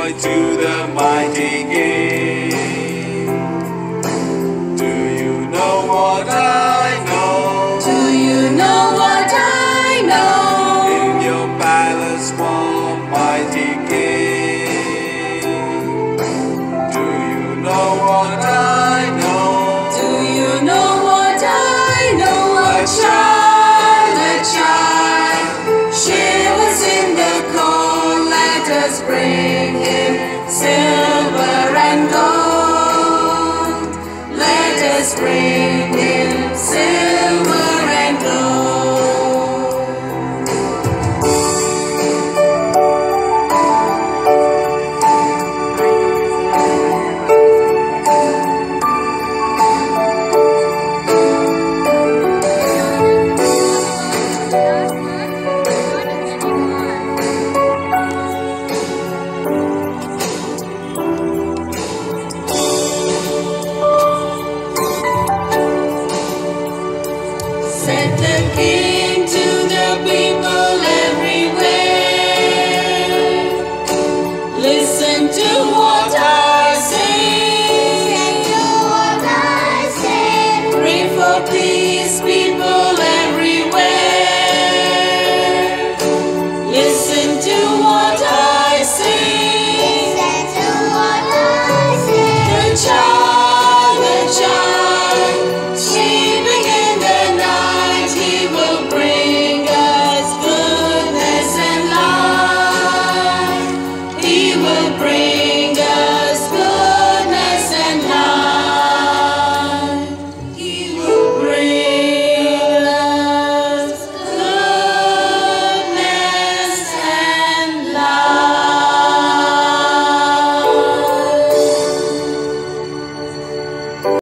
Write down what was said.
joy to the mighty King. Do you know what I know? Do you know what I know? In your palace, one mighty King. Do you know what I know? Do you know what I know? A child, shivers in the cold. Let us bring him silver and gold. Let us bring him silver and gold. Set the King to the people everywhere. Listen to what I say. Pray for peace.